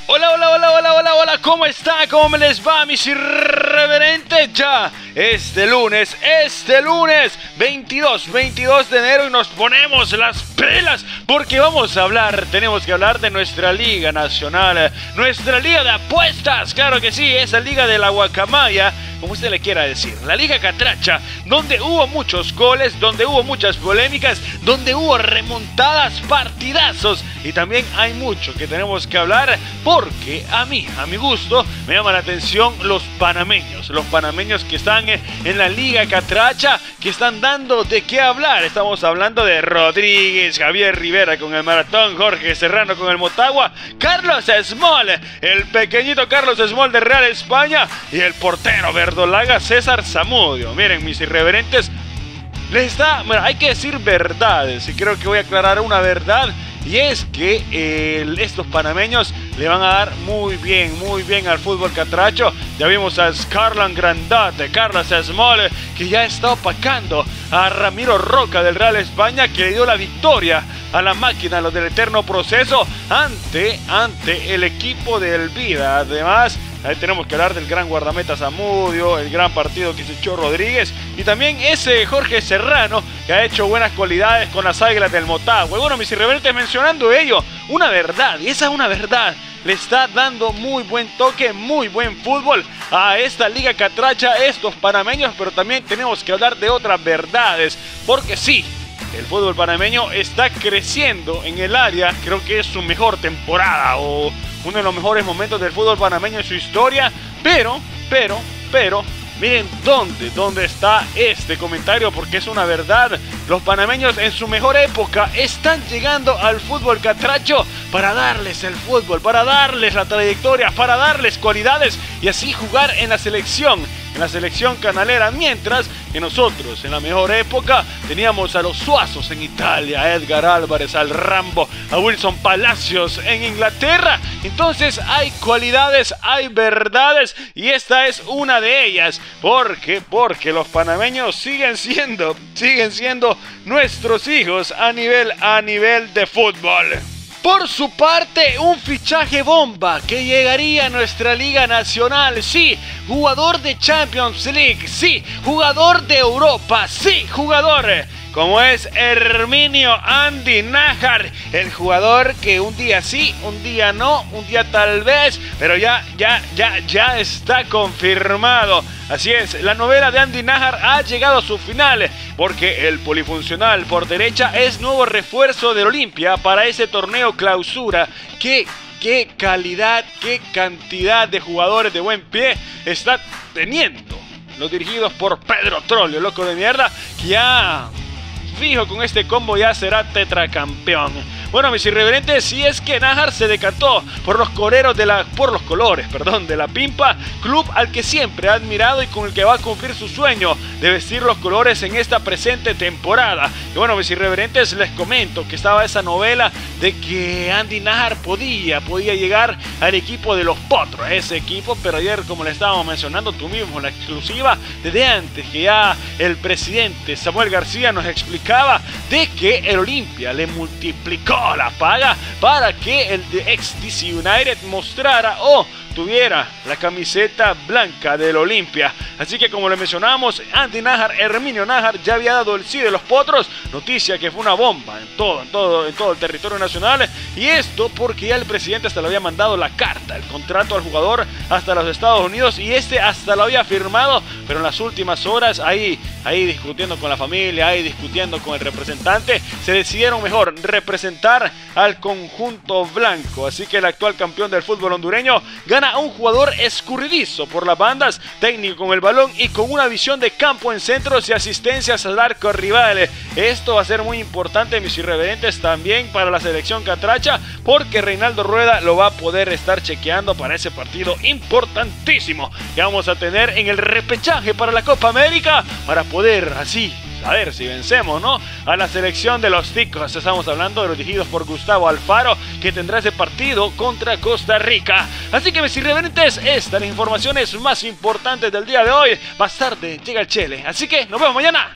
Hola, hola, hola, hola, hola, hola, ¿cómo está? ¿Cómo me les va, mis irreverentes? Ya, este lunes, 22 de enero y nos ponemos las pilas porque tenemos que hablar de nuestra Liga Nacional, nuestra Liga de Apuestas, claro que sí, esa Liga de la Guacamaya, como usted le quiera decir, la Liga Catracha, donde hubo muchos goles, donde hubo muchas polémicas, donde hubo remontadas, partidazos y también hay mucho que tenemos que hablar porque a mi gusto, me llama la atención los panameños que están en la Liga Catracha, que están dando de qué hablar. Estamos hablando de Rodríguez, Javier Rivera con el maratón, Jorge Serrano con el Motagua, Carlos Small, el pequeñito Carlos Small de Real España y el portero verdolaga César Zamudio. Miren, mis irreverentes, hay que decir verdades y creo que voy a aclarar una verdad. Y es que estos panameños le van a dar muy bien al fútbol catracho. Ya vimos a Scarlan Grandote, Carlos Small, que ya está opacando a Ramiro Roca del Real España, que le dio la victoria a la máquina, los del eterno proceso, ante el equipo del Vida. Además, ahí tenemos que hablar del gran guardameta Zamudio, el gran partido que se echó Rodríguez y también ese Jorge Serrano que ha hecho buenas cualidades con las Águilas del Motagua. Y bueno, mis irreverentes, mencionando ello, una verdad, y esa una verdad, le está dando muy buen toque, muy buen fútbol a esta Liga Catracha, estos panameños, pero también tenemos que hablar de otras verdades, porque sí, el fútbol panameño está creciendo en el área, creo que es su mejor temporada o uno de los mejores momentos del fútbol panameño en su historia, pero, miren dónde está este comentario, porque es una verdad. Los panameños en su mejor época están llegando al fútbol catracho para darles el fútbol, para darles la trayectoria, para darles cualidades y así jugar en la selección canalera, mientras que nosotros en la mejor época teníamos a los Suazos en Italia, a Edgar Álvarez, al Rambo, a Wilson Palacios en Inglaterra. Entonces hay cualidades, hay verdades y esta es una de ellas, porque los panameños siguen siendo nuestros hijos a nivel de fútbol. Por su parte, un fichaje bomba que llegaría a nuestra Liga Nacional, sí, jugador de Champions League, sí, jugador de Europa, sí, jugador como es Herminio Andy Nájar, el jugador que un día sí, un día no, un día tal vez, pero ya está confirmado. Así es, la novela de Andy Nájar ha llegado a su final, porque el polifuncional por derecha es nuevo refuerzo del Olimpia para ese torneo clausura. Qué calidad, qué cantidad de jugadores de buen pie está teniendo los dirigidos por Pedro Trollio, loco de mierda, que ya fijo con este combo ya será tetracampeón. Bueno, mis irreverentes, si es que Nájar se decantó por los colores de la Pimpa, club al que siempre ha admirado y con el que va a cumplir su sueño de vestir los colores en esta presente temporada. Y bueno, mis irreverentes, les comento que estaba esa novela de que Andy Nájar podía llegar al equipo de los Potros, ese equipo, pero ayer, como le estábamos mencionando tú mismo, la exclusiva desde antes, que ya el presidente Samuel García nos explicaba de que el Olimpia le multiplicó la paga para que el de ex-DC United mostrara o tuviera la camiseta blanca del Olimpia. Así que, como le mencionamos, Andy Nájar, Herminio Nájar, ya había dado el sí de los Potros, noticia que fue una bomba en todo el territorio nacional, y esto porque ya el presidente hasta le había mandado la carta, el contrato al jugador hasta los Estados Unidos, y hasta lo había firmado, pero en las últimas horas, ahí discutiendo con la familia, ahí discutiendo con el representante, se decidieron mejor representar al conjunto blanco. Así que el actual campeón del fútbol hondureño gana a un jugador escurridizo por las bandas, técnico con el balón y con una visión de campo en centros y asistencias al arco rival. Esto va a ser muy importante, mis irreverentes, también para la selección catracha, porque Reinaldo Rueda lo va a poder estar chequeando para ese partido importantísimo que vamos a tener en el repechaje para la Copa América, para poder así a ver si vencemos, ¿no?, a la selección de los ticos. Estamos hablando de los dirigidos por Gustavo Alfaro, que tendrá ese partido contra Costa Rica. Así que, mis irreverentes, estas las informaciones más importantes del día de hoy. Más tarde llega el Chele, así que nos vemos mañana.